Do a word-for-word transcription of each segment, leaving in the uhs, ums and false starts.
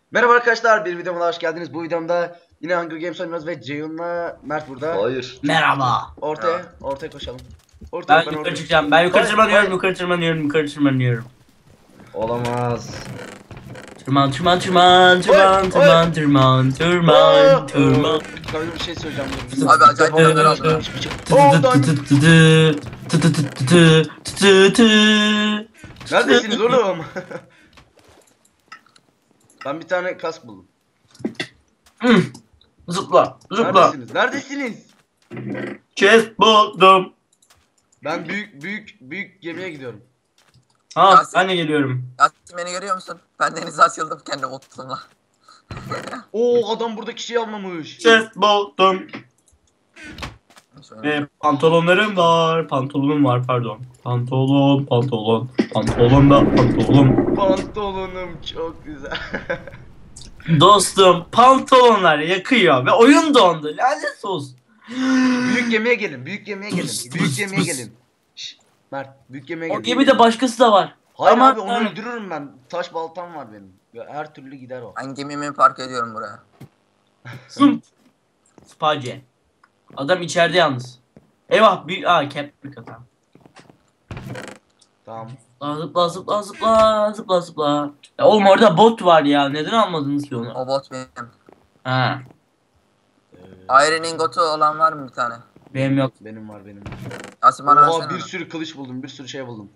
Merhaba arkadaşlar, bir videoma hoş geldiniz. Bu videomda yine Hunger Games oynuyoruz ve Ceyhun'la Mert burada. Hayır. Merhaba. Ortaya, ortaya koşalım. Ortaya, Ben ben yukarı ortaya. çıkacağım. Ben yukarı Hayır, tırmanıyorum, hayır. yukarı tırmanıyorum, yukarı tırmanıyorum. Olamaz. Tırman, tırman, tırman, tırman, tırman, tırman, tırman, tırman. Sana bir şey söyleyeceğim. dur. Abi acayip haber aldım. Oh, Diamond. Neredesiniz oğlum? Ben bir tane kask buldum. Zıpla, zıpla. Neredesiniz? Neredesiniz? Chest buldum. Ben büyük büyük büyük gemiye gidiyorum. Ha, Yasin. ben de geliyorum. Yasin beni görüyor musun? Ben denize asıldım kendi botumla. Oo, adam buradaki şeyi almamış. Chest buldum. Ve pantolonlarım var. Pantolonum var, pardon. Pantolon, pantolon. Pantolon da pantolon. Pantolonum çok güzel. Dostum, pantolonlar yakıyor ve oyun dondu. Lanet olsun. Büyük gemiye gelin. Büyük gemiye gelin. Büyük gemiye gelin. Şşş, Mert, büyük gemiye O gelin. gemide başkası da var. Hayır Ama abi, onu yani- öldürürüm ben. Taş baltam var benim. Ya her türlü gider o. Ben gemimi park ediyorum buraya. Zımp. Space. Adam içeride yalnız. Eyvah, bir aa keplik adam. Tamam. Zıpla zıpla zıpla zıpla zıpla. Ya oğlum orada bot var ya. Neden almadınız ki onu? O bot benim. Ha, Ee, Iron ingotu olan var mı bir tane? benim yok. benim var benim. var. Yasin bana Oha, versene. bir onu. sürü kılıç buldum. Bir sürü şey buldum.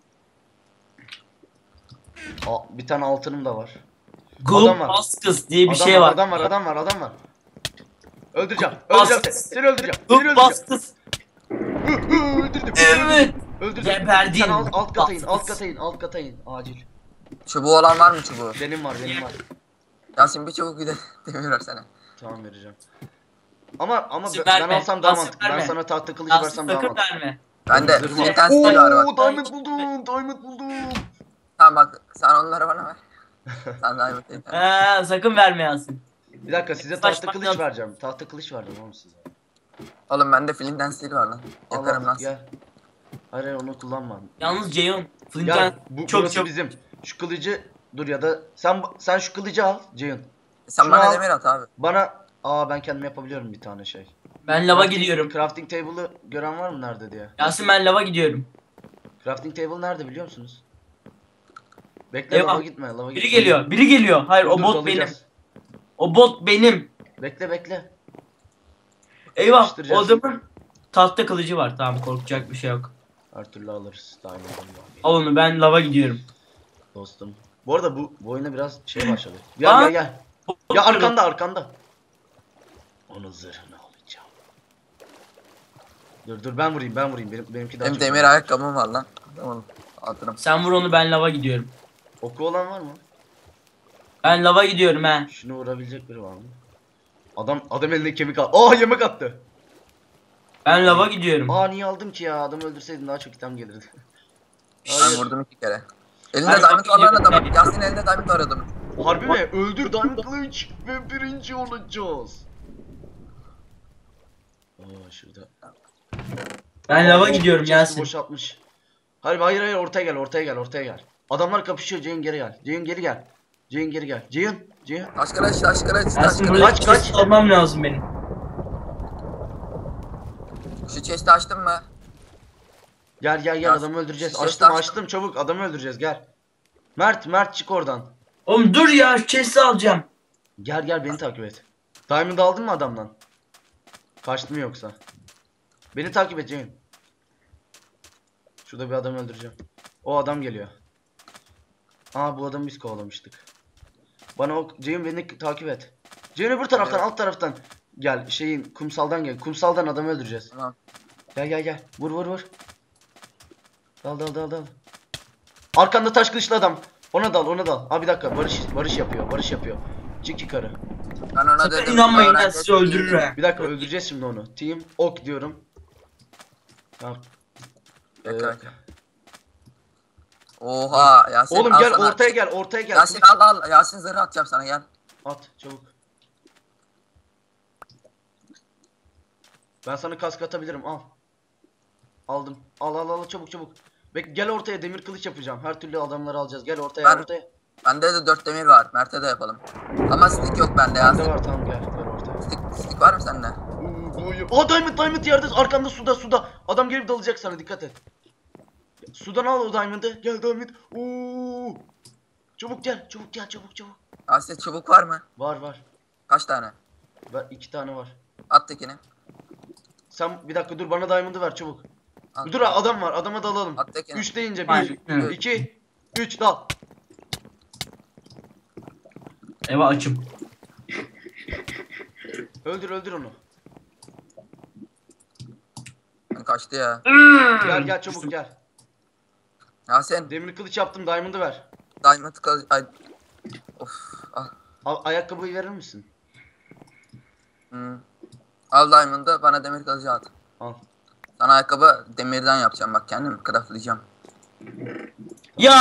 Aa, bir tane altınım da var. Gold Adam var. Baskız diye bir adam şey var. Adam var, adam var, adam var. Öldüreceğim. Bas- Öldüreceğim seni. Seni öldüreceğim. Seni Gold öldüreceğim. Baskız. Hı, hı, Öldürdüm. Evet. Öldürdüm. Geberdin. Sen alt, alt kata in, alt Baskız. kata in, alt kata in. Acil. Çubuğu olan var mı çubuğu? Benim var, benim var. Yasin bir çubuk bir de demir versene. Tamam, vereceğim. Ama ama Nasıl ben verme, alsam daha nasıl mantıklı. Ben verme. sana tahta kılıcı Yasin versem daha sakın mantıklı. verme. Ben de Zırhım flint and steel var Oo, bak. diamond buldum, diamond buldum. Tamam bak sen onları bana ver. Sen diamond değil. Ee, sakın verme Yasin. Bir dakika, size Saçma tahta kılıç yap- vereceğim. Tahta kılıç vereceğim oğlum size. Oğlum bende flint and steel var lan. Yakarım Allah, lan. gel. Hayır hayır, onu kullanma. Yalnız Ceyhun. Gel, Flinten bu çok burası çok. bizim. Şu kılıcı dur, ya da sen sen şu kılıcı al Ceyhun. Sen Şunu bana al. demir at abi. Bana aa, ben kendim yapabiliyorum bir tane şey. Ben lava Crafting- gidiyorum. Crafting table'ı gören var mı nerede diye? Yasin ben lava gidiyorum. Crafting table nerede biliyor musunuz? Bekle, Eyvah. lava gitme, lava gitme. Biri geliyor. Biri geliyor. Hayır o Dur, bot dalacağız. benim. O bot benim. Bekle bekle. Eyvah. O Yapıştıracağız. adamın tahta kılıcı var. Tamam, korkacak bir şey yok. Her türlü alırız. Diamond'ım var. Al onu, ben lava gidiyorum. Dostum. Bu arada bu, bu oyuna biraz şey başladı. Gel Aa. gel gel. Ya arkanda arkanda. Onun zırhını alacağım. Dur dur, ben vurayım ben vurayım. Benim, benimki daha Benim çok demir vuruyor. ayakkabım var lan. Tamam. Atırım. Sen vur onu, ben lava gidiyorum. Oku olan var mı? Ben lava gidiyorum he. Şunu vurabilecek biri var mı? Adam adam eline kemik al. Aa, yemek attı. Ben lava gidiyorum. Aa, niye aldım ki ya? Adamı öldürseydin daha çok item gelirdi. Ben Hayır. vurdum iki kere. Ben Elinde diamond var lan gidiyorum. adamın. Yasin elinde diamond var adamın. Harbi mi? Öldür Diamond Kılıç ve birinci olacağız. Aa, şurada. Ben Aa, lava o gidiyorum chest'i Yasin. boşaltmış. Hayır hayır hayır, ortaya gel ortaya gel ortaya gel. Adamlar kapışıyor, Ceyhun geri gel. Ceyhun geri gel. Ceyhun geri gel. Ceyhun. Ceyhun. Taş kılıç taş kılıç taş Yasin kılıç. burada Kaç, kaç? chest almam lazım benim. Şu chest'i açtın mı? Gel gel gel, Ya, adamı öldüreceğiz. ses Açtım açtım. açtım, çabuk adamı öldüreceğiz, gel. Mert Mert çık oradan. Oğlum dur ya, chest alacağım. Gel gel, beni takip et. Diamond aldın mı adamdan? Kaçtı mı yoksa? Beni takip et Ceyhun. Şurada bir adamı öldüreceğim. O adam geliyor. Aa, bu adamı biz kovalamıştık. Bana o Ceyhun, beni takip et. Ceyhun öbür taraftan, Evet. alt taraftan. Gel, şeyin kumsaldan gel. Kumsaldan adamı öldüreceğiz. Tamam. Gel gel gel. Vur vur vur. Dal dal dal dal. Arkanda taş kılıçlı adam. Ona dal ona dal. Aa, bir dakika, Barış Barış yapıyor. Barış yapıyor. Çık yukarı. Ben ona Sakın dedim. inanmayın, öğrenci ben sizi öldürür he. Bir dakika, öldüreceğiz şimdi onu. Team ok diyorum. Tamam. Bekle, Ee, bekle. Oha Yasin Oğlum al gel, sana. ortaya gel ortaya gel. Yasin Kılıç- al al. Yasin zırh atacağım sana gel. At çabuk. Ben sana kask atabilirim, al. Aldım. Al al al, çabuk çabuk. Bek, gel ortaya, demir kılıç yapacağım. Her türlü adamları alacağız. Gel ortaya Ben- ortaya. Bende de dört demir var. Mert'e de yapalım. Ama stick yok bende ya. Bende var, tamam gel gel ortaya. Stick, stick var mı sende? Oo, boyu. Aa diamond diamond yerde arkanda suda suda. Adam gelip dalacak sana, dikkat et. Sudan al o diamond'ı. Gel diamond. Oo. Çabuk gel çabuk gel çabuk çabuk. Asya çubuk var mı? Var var. Kaç tane? Ben iki tane var. At tekini. Sen bir dakika dur, bana diamond'ı ver çabuk. At. Dur adam var, adama dalalım. At tekini. üç deyince Hayır, bir, evet. iki, üç dal. Eve açım. Öldür öldür onu. Kaçtı ya. Gel gel çabuk gel. Yasin. Demir kılıç yaptım, diamond'ı ver. Diamond kılıç. Ay. Of. Al. Al, ayakkabıyı verir misin? Hmm. Al diamond'ı, bana demir kılıcı at. Al. Sana ayakkabı demirden yapacağım, bak kendim craftlayacağım. Ya.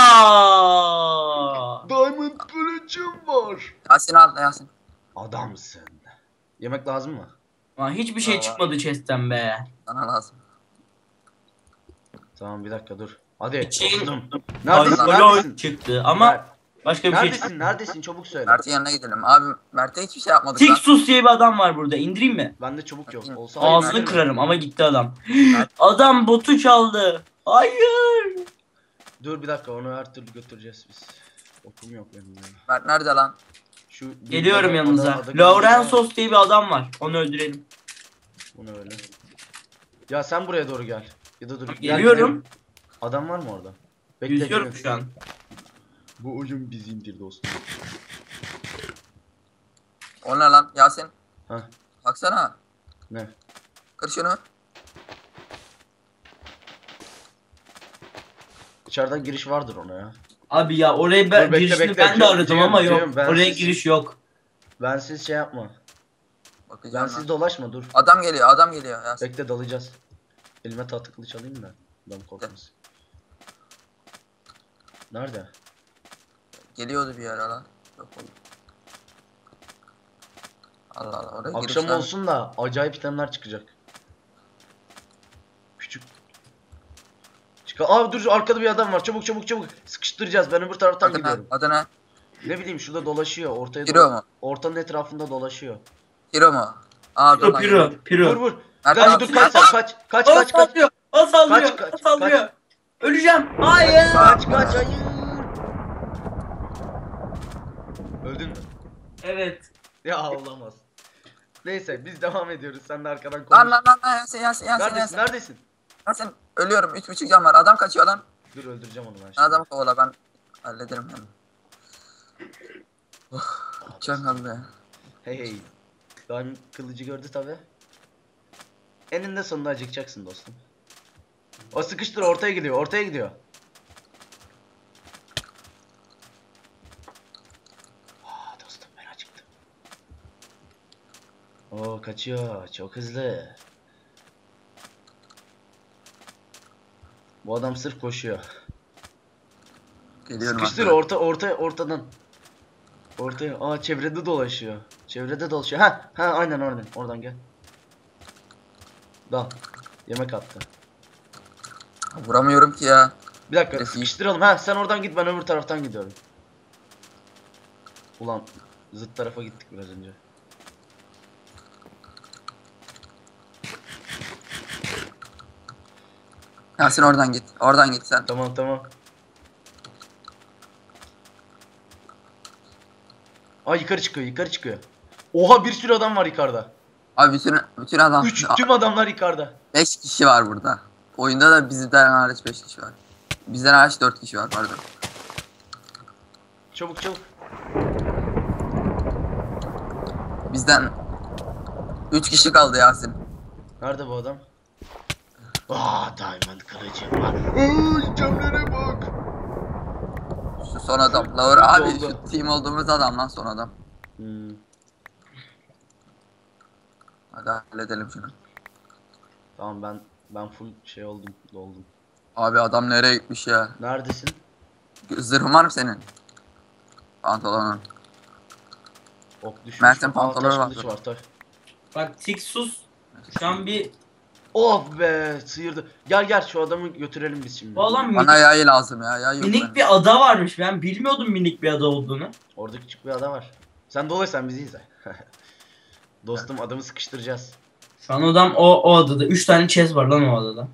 Diamond kılıcım var. Yasin al Yasin. Adamsın. Yemek lazım mı? Lan hiçbir şey Aa. çıkmadı chest'ten be. Sana lazım. Tamam bir dakika dur. Hadi. Şey- dostum. Neredesin? Ay, Neredesin? lol çıktı ama Ner- başka bir şey Neredesin? çıkmadı. Neredesin? Çabuk söyle. Mert'in yanına gidelim. Abi Mert'e hiçbir şey yapmadık lan. Tixus diye bir adam var burada. İndireyim mi? Bende çabuk yok. Bakayım. Olsa Ağzını hayır, kırarım ama gitti adam. Adam botu çaldı. Hayır. Dur bir dakika, onu her türlü götüreceğiz biz. Okum yok benim ya. Mert nerede lan? Şu Geliyorum ada- yanınıza. ada- ada- Laurensos diye bir adam var. Onu öldürelim. Bu ne öyle? Ya sen buraya doğru gel. Ya da dur. gel, Geliyorum. gidelim. Adam var mı orada? Yüzüyorum gidelim. şu an. Bu oyun bizimdir dostum. O ne lan Yasin? Heh. Baksana. Ne? Kır şunu. İçeriden giriş vardır ona ya. Abi ya oraya ben Dur, bekle, girişini bekle. ben de Cem- aradım Cem- ama yok. Cem, ben Oraya siz- giriş yok. Bensiz şey yapma. Bakacağım Bensiz ben. dolaşma dur. Adam geliyor, adam geliyor Yasin. Bekle dalacağız. Elime tahta kılıç alayım da. Adam korkmasın. Nerede? Geliyordu bir ara lan. Yok oldu. Allah Allah, oraya Akşam girişler- olsun da acayip itemler çıkacak. Küçük. Çık. Abi dur, arkada bir adam var. Çabuk çabuk çabuk. Sıkıştıracağız. Ben öbür taraftan Adı ne? gidiyorum. Adı ne? Ne bileyim, şurada dolaşıyor. Ortaya Hiro doğru- mu? Ortanın etrafında dolaşıyor. Hiro mu? Aa, dur Piro lan, piro Vur piro. vur. Mert Kaç abi, dur, kaç Mert kaç abi. kaç kaç O kaç kaç sallıyor. O sallıyor. Kaç, kaç, O sallıyor. kaç. Öleceğim. Hayır. kaç kaç hayır. Öldün mü? Evet. Ya olamaz. Neyse biz devam ediyoruz. Sen de arkadan konuş. Lan lan lan lan Yasin Yasin Yasin Neredesin? Yasin. Neredesin? Yasin ölüyorum, üç buçuk can var. Adam kaçıyor lan. Dur öldüreceğim onu ben şimdi. Sen adamı kovala, ben hallederim yani. Oh, can kaldı ya. Hey hey. Diamond kılıcı gördü tabi. Eninde sonunda acıkacaksın dostum. O sıkıştır, ortaya gidiyor, ortaya gidiyor. Aa dostum, ben acıktım. Oo kaçıyor, çok hızlı. Bu adam sırf koşuyor. Geliyorum Sıkıştır hatta. orta orta ortadan. Ortaya. Aa çevrede dolaşıyor. Çevrede dolaşıyor. Ha ha aynen oradan. Oradan gel. Dal. Yemek attı. Vuramıyorum ki ya. Bir dakika Peki. sıkıştıralım. Ha sen oradan git, ben öbür taraftan gidiyorum. Ulan zıt tarafa gittik biraz önce. Yasin oradan git. Oradan git sen. Tamam tamam. Aa yukarı çıkıyor, yukarı çıkıyor. Oha, bir sürü adam var yukarıda. Abi bütün bütün adam. Üç tüm adamlar yukarıda. beş kişi var burada. Oyunda da bizden hariç beş kişi var. Bizden hariç dört kişi var, pardon. Çabuk çabuk. Bizden üç kişi kaldı Yasin. Nerede bu adam? Aa diamond kılıcım var. Aa itemlere bak. Şu son adam. Laur abi Oldu. şu team olduğumuz adam lan, son adam. Hmm. Hadi halledelim şunu. Tamam ben ben full şey oldum, doldum. Abi adam nereye gitmiş ya? Neredesin? Zırhın var mı senin? Pantolonun. Ok düşmüş. Mert'in Aa, pantolonu taş var. kılıç var taş. Bak Tixus şu an bir Of be sıyırdı. Gel gel şu adamı götürelim biz şimdi. Bu adam minik, Bana yay lazım ya. Yay yok minik bende. bir ada varmış. Ben bilmiyordum minik bir ada olduğunu. Orada küçük bir ada var. Sen dolu sen bizi izle. Dostum adamı sıkıştıracağız. Şu an adam o, o adada. üç tane chest var lan o adada.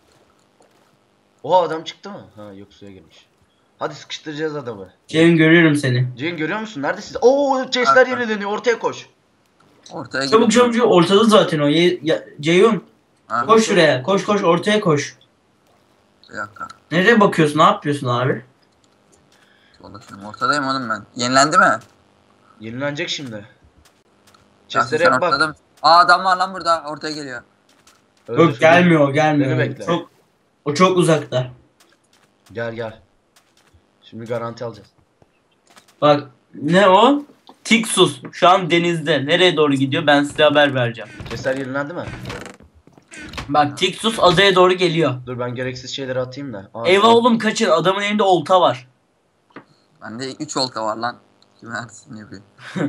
Oha adam çıktı mı? Ha yok suya girmiş. Hadi sıkıştıracağız adamı. Cem görüyorum seni. Ceyhun görüyor musun? Neredesin? Oo chestler Arka. yenileniyor. Ortaya koş. Ortaya Çabuk gidiyorum. çabuk çabuk ortada zaten o. Ye, ya, Ceyhun Ha, koş şuraya. Koş koş ortaya koş. bir dakika. Nereye bakıyorsun? Ne yapıyorsun abi? Dolaşıyorum. Ortadayım oğlum ben. Yenilendi mi? Yenilenecek şimdi. Yasin, Chestlere sen hep bak. ortada mısın? Aa adam var lan burada. Ortaya geliyor. Öldür. Yok gelmiyor gelmiyor. Beni bekle. Çok, o çok uzakta. Gel gel. Şimdi garanti alacağız. Bak ne o? Tixus şu an denizde. Nereye doğru gidiyor? Ben size haber vereceğim. Chestler yenilendi mi? Bak Tixus adaya doğru geliyor. Dur ben gereksiz şeyleri atayım da. Aa, Eyvah oğlum kaçın. Adamın elinde olta var. Bende üç olta var lan. Kim ertesini yapıyor?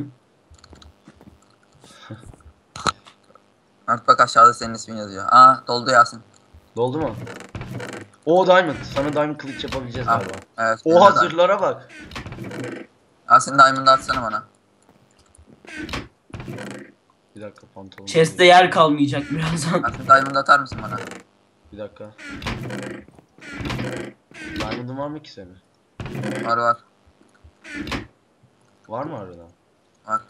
Mert bak aşağıda senin ismin yazıyor. Aa doldu Yasin. Doldu mu? O diamond. Sana diamond kılıç yapabileceğiz Ha, galiba. evet. Oha bende de. zırhlara bak. Yasin diamond'ı atsana bana. Bir dakika pantolon. Chest'te yer kalmayacak birazdan. Yasin diamond'ı atar mısın bana? Bir dakika. Diamond'ın var mı ki senin? Var var. Var mı arada? Var.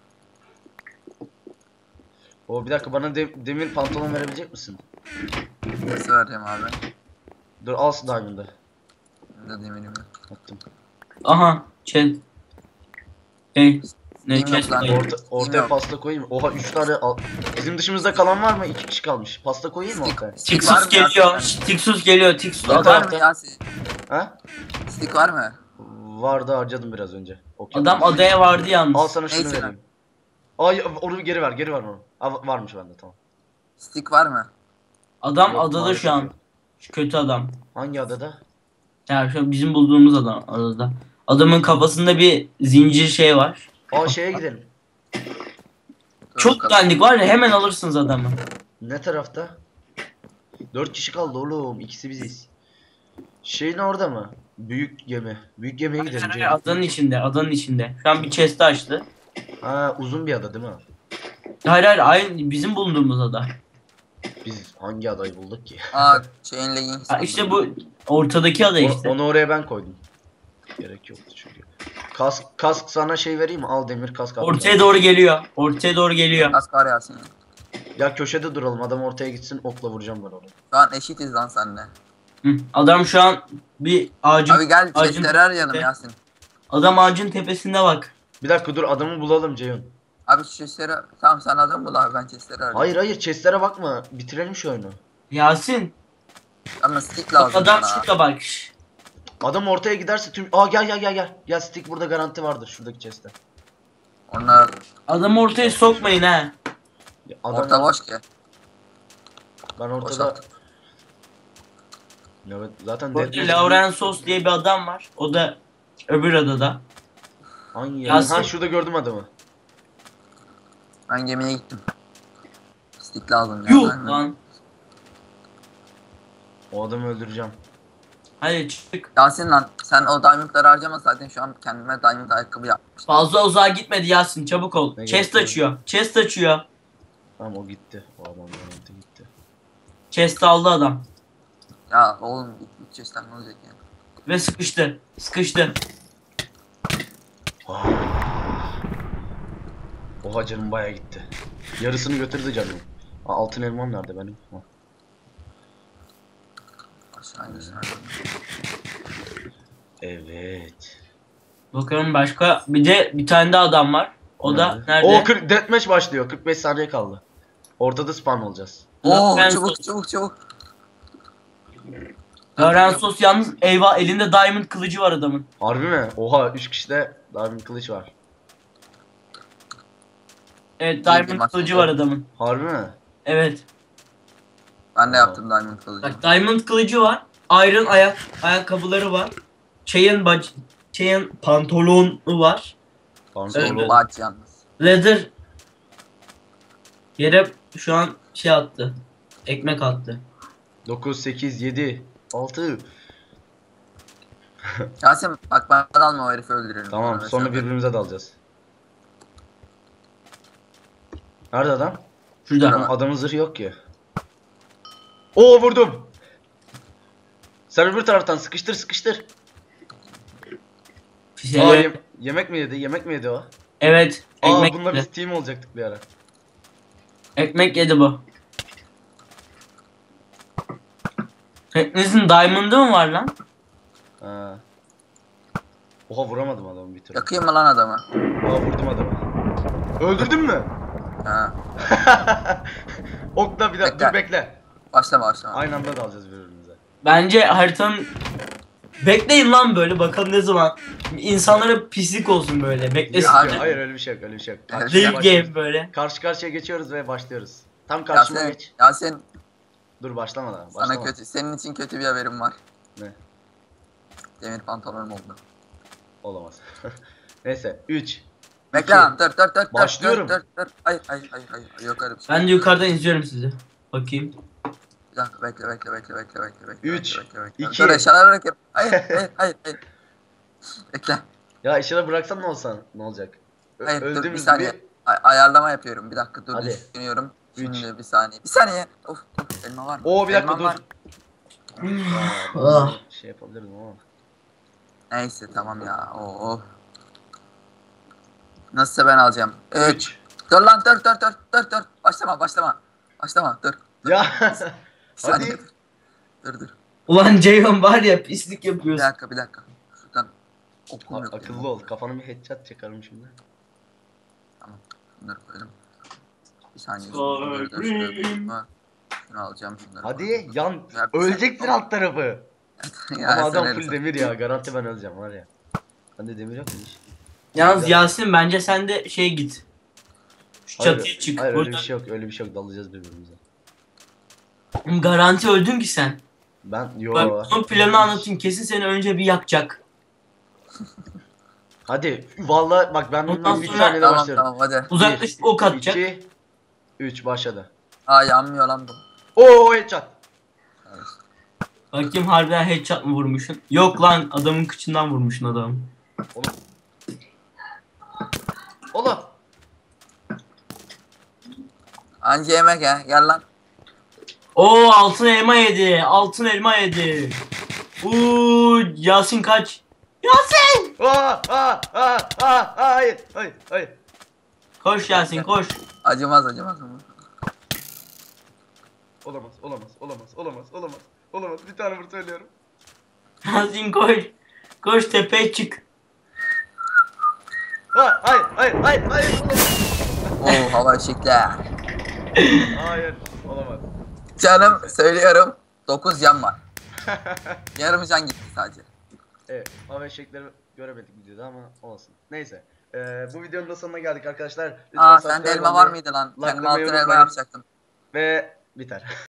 O bir dakika bana de- demir pantolon verebilecek misin? Nasıl vereceğim abi? Dur al şu diamond'ı. Bende demirim yok. Attım. Aha chest. Hey. Ne Değil mi chest? lan? Hayır. Orta, ortaya Bilmiyorum. pasta koyayım mı? Oha üç tane al. Bizim dışımızda kalan var mı? iki kişi kalmış. Pasta koyayım mı ortaya? Stick var Tixus mı geliyor. Yasin? Tixus geliyor. Tixus Ne Stick adam. var tarafta? mı Yasin? Ha? Stick var mı? Vardı harcadım biraz önce. Okey. Adam adaya vardı Al yalnız. sana şunu Neyse lan. vereyim. Ay onu geri ver, geri ver onu. Aa, varmış bende tamam. Stick var mı? Adam Yok, adada maalesef şu an. yok. Şu kötü adam. Hangi adada? Yani şu bizim bulduğumuz adam adada. Adamın kafasında bir zincir şey var. Aa şeye gidelim. Dur Çok bakalım. dandik var ya hemen alırsınız adamı. Ne tarafta? Dört kişi kaldı oğlum. İkisi biziz. Şeyin orada mı? Büyük gemi. Büyük gemiye gidelim. Hayır, Ceyhun. adanın içinde, adanın içinde. Şu an bir chest açtı. Ha uzun bir ada değil mi? Hayır hayır, aynı bizim bulunduğumuz ada. Biz hangi adayı bulduk ki? Aa chain leggings. Ha, işte bu ortadaki ada O- işte. onu oraya ben koydum. Gerek yoktu çünkü. Kask, kask sana şey vereyim mi? Al demir kask al. Ortaya doğru geliyor. Ortaya doğru geliyor. Kask var Yasin. Ya köşede duralım. Adam ortaya gitsin okla vuracağım ben onu. Şu an eşitiz lan seninle. Hı. Adam şu an bir ağacın, Abi gel ağacın chestleri arayalım tepesinde. Yasin. Adam ağacın tepesinde bak. Bir dakika dur adamı bulalım Ceyhun. Abi şu chestleri tamam sen adam bul abi ben chestleri arayayım. Hayır hayır chestlere bakma. Bitirelim şu oyunu. Yasin. Ama stick Bak lazım adam bana. şurada bak. Şş. Adam ortaya giderse tüm... Aa gel gel gel gel. Gel stick burada garanti vardır şuradaki chest'te. Onlar Adamı ortaya sokmayın ha. Ya Adam orta boş ki. Ben ortada... Boşalt. Evet zaten Burada Dead- Laurensos diye bir adam var. O da öbür adada. Hangi Yasin. yer? Ha şurada gördüm adamı. Ben gemiye gittim. Stick lazım ya. Yuh Ben- lan. O adamı öldüreceğim. Hadi çık. Yasin lan sen o diamondları harcamasaydın şu an kendime diamond ayakkabı yapmıştım. Fazla uzağa gitmedi Yasin, çabuk ol. Ne Chest gerek açıyor. Chest açıyor. Tamam o gitti. O adam garanti gitti. Chest aldı adam. Ya oğlum git chest'ten ne olacak ya? Ve sıkıştı. Sıkıştı. Ah. Oha canım baya gitti. Yarısını götürdü canım. Aa, altın elmam nerede benim? Ha. Aşağı indirsin. Evet. Bakalım başka. Bir de bir tane daha adam var. O da nerede? O kırk deathmatch başlıyor. kırk beş saniye kaldı. Ortada spawn olacağız. Oo Ben- çabuk çabuk çabuk. Laurensos yalnız eyvah elinde diamond kılıcı var adamın. Harbi mi? Oha üç kişide diamond kılıç var. Evet bir diamond maç kılıcı oldu. var adamın. Harbi mi? Evet. Ben de yaptım diamond kılıcı. Bak diamond kılıcı var. Iron ayak ayakkabıları var. Chain bac Chain pantolonu var. Pantolon. Evet. Baç yalnız. Leather yere şu an şey attı. Ekmek attı. dokuz, sekiz, yedi, altı. Yasin bak bana dalma, o herifi öldürelim. Tamam Bana sonra mesela- birbirimize dalacağız. Nerede adam? Şurada. Şurada. Adamın zırhı yok ki. Oo vurdum. Sen öbür taraftan sıkıştır sıkıştır. Aa, Şeyler- yem- yemek mi yedi? Yemek mi yedi o? Evet. Aa Ekmek bununla yedi. biz team olacaktık bir ara. Ekmek yedi bu. Hepinizin diamond'ı mı var lan? Ha. Oha vuramadım adamı bir türlü. Yakayım mı lan adamı? Aa vurdum adamı. Öldürdün mü? Ha. Okla bir dakika Bekle. dur bekle. Başlama başlama. Aynı anda dalacağız birbirimize. Bence haritanın... Bekleyin lan böyle bakalım ne zaman. İnsanlara pislik olsun böyle. Beklesin. Yok, Abi. yok, hayır öyle bir şey yok öyle bir şey yok. Evet. Karşıya Real başlıyoruz. game böyle. Karşı karşıya geçiyoruz ve başlıyoruz. Tam karşıma Yasin, geç. Yasin Dur başlama daha. sana Başlama. kötü, senin için kötü bir haberim var. Ne? Demir pantolonum oldu. Olamaz. Neyse üç. Bekle İki. lan, dur dur dur dur. Başlıyorum. Dur dur dur. Hayır hayır hayır hayır. Yok öyle bir şey. Ben de yukarıdan izliyorum sizi. Bakayım. Bir dakika bekle bekle bekle bekle bekle bekle. Üç, bekle, bekle, bekle. iki. Dur eşyaları bırakayım. Hayır hayır hayır hayır. Bekle. Ya işine bıraksam ne olsa ne olacak? Ö- Hayır dur bir öldüğümüz saniye. Ay- ayarlama yapıyorum. Bir dakika dur Hadi. düşünüyorum. Üç. Şimdi bir saniye. Bir saniye. Of of elma var mı? Oo bir dakika Elma dur. var. Aa, Ah. şey yapabilirim ama. Neyse tamam ya. Oo. Of. Nasılsa ben alacağım. Üç. Dur lan dur dur dur dur dur. Başlama başlama. Başlama dur. Ya Bir saniye. hadi. Dur dur. Ulan Ceyhun var ya pislik Bir yapıyorsun. dakika bir dakika. Şuradan okum A- yok. akıllı ol. Kafana bir headshot çakarım şimdi. Şunları koydum. Bir saniye. Sorry. Şunları da şuraya koydum. Şunu alacağım şunları. Hadi koydum. yan. Ya bir Öleceksin saniye. alt tarafı. Ya Ama sen adam öyle full san. demir ya. Garanti ben öleceğim var ya. Bende demir yok mu hiç? Yalnız Yasin bence sen de şey git. Şu Hayır, çatıya çık. hayır öyle Burada- bir şey yok. Öyle bir şey yok. Dalacağız birbirimize. Garanti öldün ki sen. Ben yo. Bak onun planını anlatayım. Kesin seni önce bir yakacak. Hadi vallahi bak ben Ondan bundan üç sonra- saniyede Tamam başlıyorum. tamam hadi. Uzaklaş ok atacak. iki, üç başladı. Aa yanmıyor lan bu. Oo headshot. Bakayım harbiden headshot mı vurmuşsun? Yok lan adamın kıçından vurmuşsun adamı. Oğlum. Anca yemek ya gel lan. Oo altın elma yedi. Altın elma yedi. Uuu Yasin kaç. Yasin! Aa, aa, aa, aa, hayır, hayır, hayır. Koş Yasin koş. Acımaz acımaz. Olamaz, olamaz, olamaz, olamaz, olamaz, olamaz. Bir tane vur söylüyorum. Yasin koş. Koş tepeye çık. Ha, hayır, hayır, hayır, hayır, olamaz. Oo hava eşikler. Hayır, olamaz. Canım söylüyorum. dokuz can var. Yarım can gitti sadece. Evet, hava eşekleri göremedik videoda ama olsun. Neyse, ee, bu videonun da sonuna geldik arkadaşlar. Lütfen Aa subscribe sende elma olmayı var mıydı lan? like Kendime olmayı altın elma unutmayın. yapacaktım. Ve biter.